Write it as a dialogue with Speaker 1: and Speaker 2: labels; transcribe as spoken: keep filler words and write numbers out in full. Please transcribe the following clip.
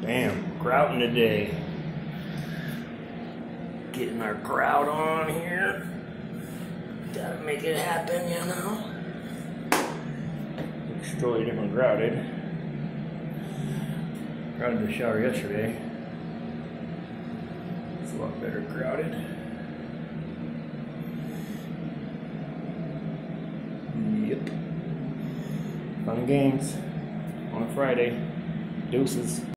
Speaker 1: Bam, grouting today. Getting our grout on here. Gotta make it happen, you know. Looks totally different grouted. Grouted the shower yesterday. It's a lot better grouted. Yep. Fun games on a Friday. Deuces.